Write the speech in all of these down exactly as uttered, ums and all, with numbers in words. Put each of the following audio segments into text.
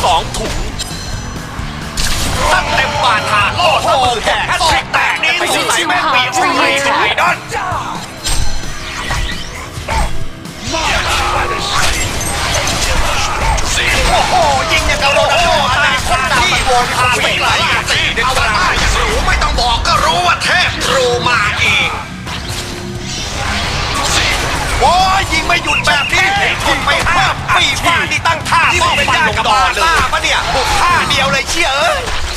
สองถุงตั้งเต็มบาทาโล่โหแหกแตกแตกนี้สงสัยแม่งปีกใส่เป็นไงดอนโอ้โหยิงอย่างกับโรนัลโดอนาคตที่วงพาไปไกลสีเด็ดขาดรู้ไม่ต้องบอกก็รู้ว่าเทพโรมาเองโอ้ยยิงไม่หยุดแบบนี้กดไปห้าปีฟ้าที่ตั้งท่าป้องเป็นญาติกับบาซ่าปะเนี่ยบุกท่าเดียวเลยเชี่ยเอ้ย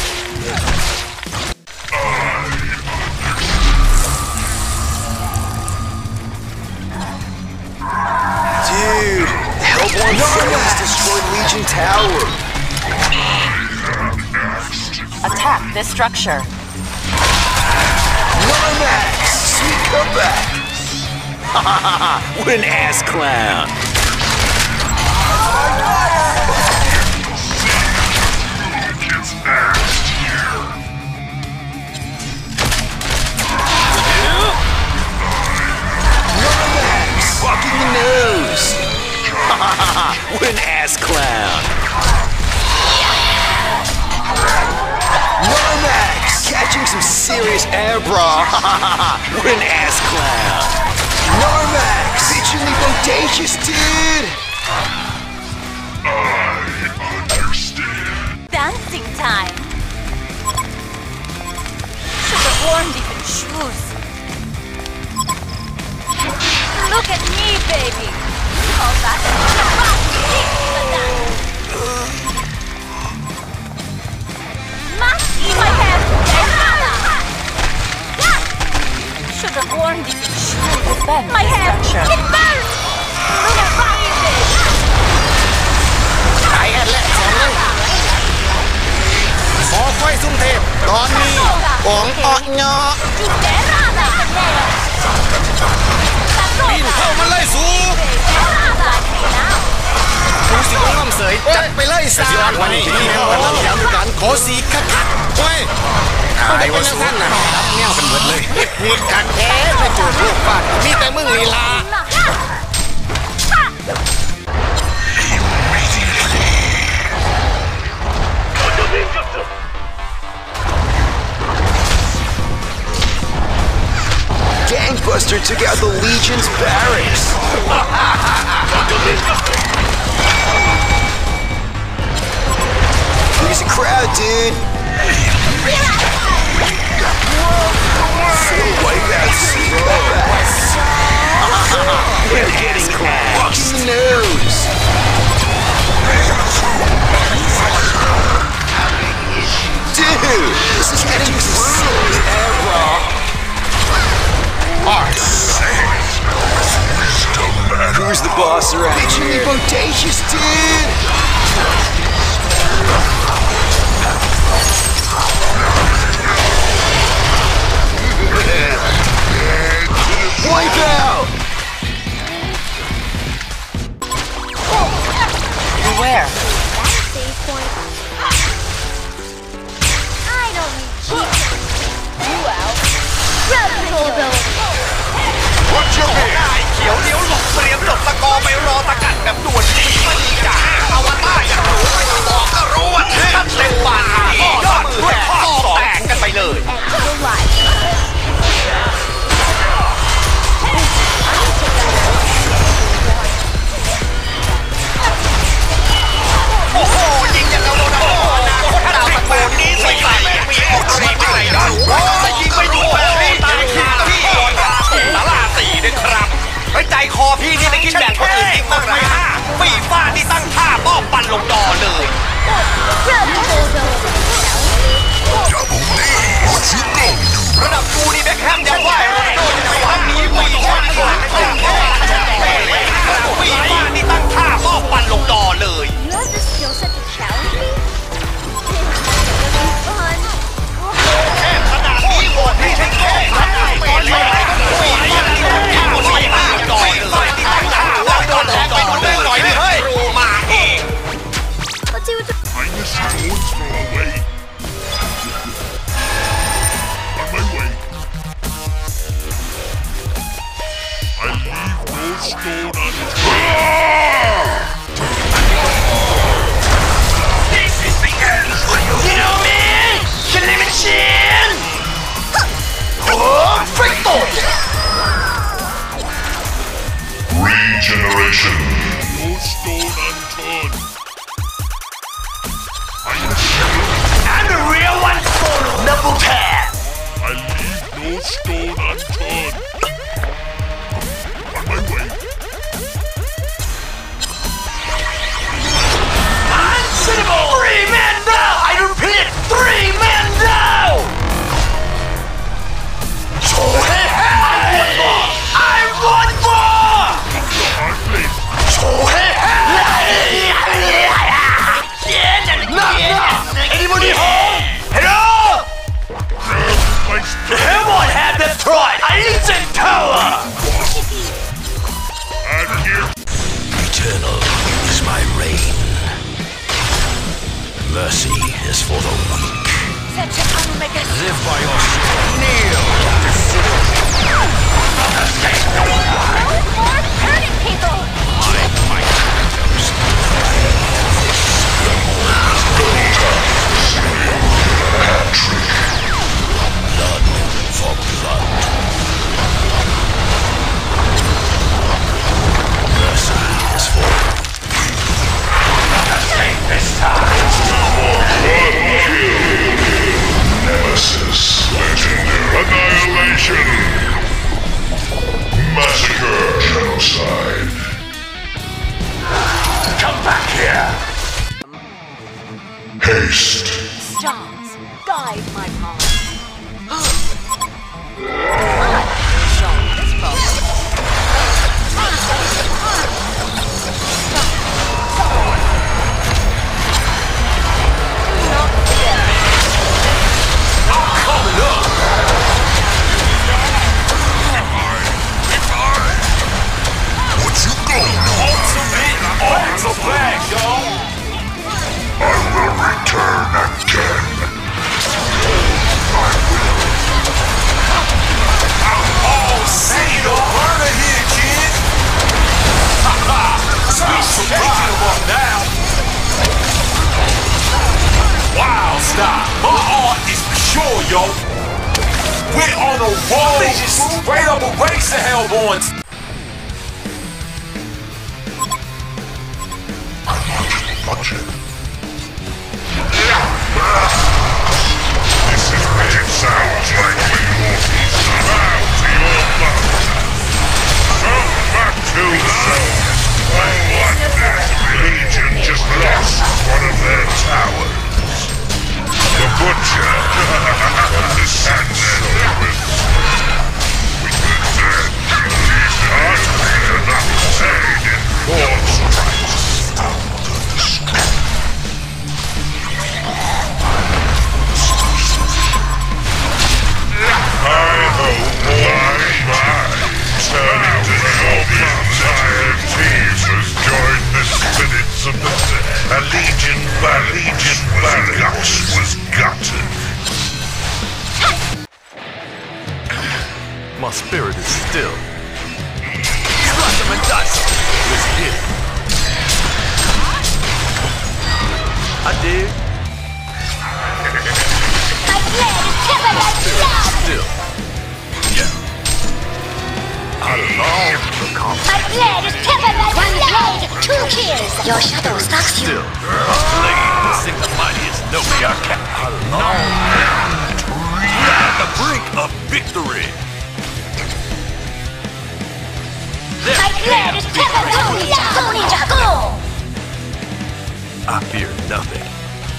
Dude, Hellborn Phoenix destroyed Legion Tower. Attack this structure. Max, sweet comeback. What an ass clown. Fucking the nose. What an ass clown. Normax, catching some serious air, bro. What an ass clown. Normax, bitchingly bodacious, dude. Dancing time. Should have worn different shoes. Look at me, baby. Oh, that's Must eat my hair. Should have worn different shoes. My hair, it burns. Look at me, baby. ไอ้แอดและสองเลยขอไฟสุ่มเทพตอนนี้ของออกเงาะปีนเข้ามาเลยสูผู้สิงห์น้ำเสยจัดไปเลยสามวันนี้ที่เรากำลังย้ำกันขอสีคัดคัดเฮ้ยตายว่าสูงนะเงี้ยวกันหมดเลยพูดกันแท้ไม่จูบลูกบ้านมีแต่มึงลีลา Gangbuster took out the Legion's barracks. Here's a crowd, dude. So wipe out We're getting fucking the nose. Dude, this is getting some serious air, bro. Who's the boss around here? Bitchingly bodacious, dude! Wipe out! Beware. That's save point. I don't need cheap. You out. Rub วัดเชี่ยวได้เขียวเลี้ยวหลบเตรียมหลบตะกอไปรอตะกัดแบบด่วนปีไม่ดีจ่าอวตารอย่างรู้ไม่ต้องบอกก็รู้ว่าเทพเต็มบาทพ่อยอดมือแตกพ่อแตกกันไปเลยโอ้โหยิงอย่างกับโรนัลโดนะคนดาวตะโกนนี้ใส่ใส่มีออกอะไรไม่ได้นะโอ้ยยิงไม่หยุดแบบนี้ตายขาดที่โดนสาราสีด้วยครับใจคอพี่นี่ไม่คิดแบ่งคนอื่นอีกบ้างนะปีฟ้าที่ตั้งท่าป้อปั่นลงดอเลยระดับกูนี่แบ็คแฮมยังไหวโรนัลโดจะไปทำนี้ปีฟ้าที่ตั้งท่าปีฟ้าที่ตั้งท่าป้อปั่นลงดอเลย แค่ขนาดนี้โหดให้ฉันแค่ขนาดนี้เลยปีฟ้าที่ตั้งท่าป้อปั่นลงดอเลยที่ตั้งท่าป้อปั่นลงดอเลยหน่อยเฮ้ยโรมาเอง Kindness stones throw away. On my way. I leave no stone unturned. Centella! And here. Eternal is my reign. Mercy is for the weak. Such an unmaker. Live by your sword. Kneel. No more hurting people. Blood for blood. Mercy is for This time. Nemesis. Legendary. Annihilation. Massacre. Genocide. Come back here! Haste. Stars, guide my path. I solve this problem. Not today. Coming up! What you going on? Back to back, y'all! I will return again. I will. Oh, see the burner here, kid! Ha ha! Stop shaking them up now! Wow, stop! My art is for sure, yo! We're on a roll! They just straight up erase the Hellborns! I'm not just watching. This is what it sounds like when you're bow to your love. Self back to self. I want that. Legion just lost one of their towers. The Butcher and the Sandman. We could then release us enough pain in four strikes out of the sky. I hope my mind turning to zombies tired teams has joined the spirits of the a legion by legion barracks was gutted. My spirit is still. Slice him and dice him. Let's get it. I did. My blade is covered by blood. Still. Yeah. I long for combat. My blade is covered by blood. Two kills. Your shadow stalks you. Still. My blade will sing the mightiest note we are kept. I long. We're at the brink of victory. My blade is covered by blood. Go, ninja, go. I fear nothing.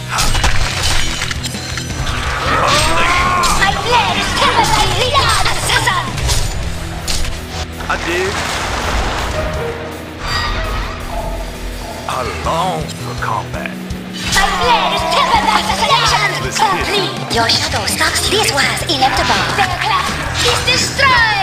My blade. My blade is covered by blood. Assassin. I did. I long for combat. My blade is covered by assassination. Let's hit. Complete. Your shadow stalks you. This was inevitable. Their craft is destroyed.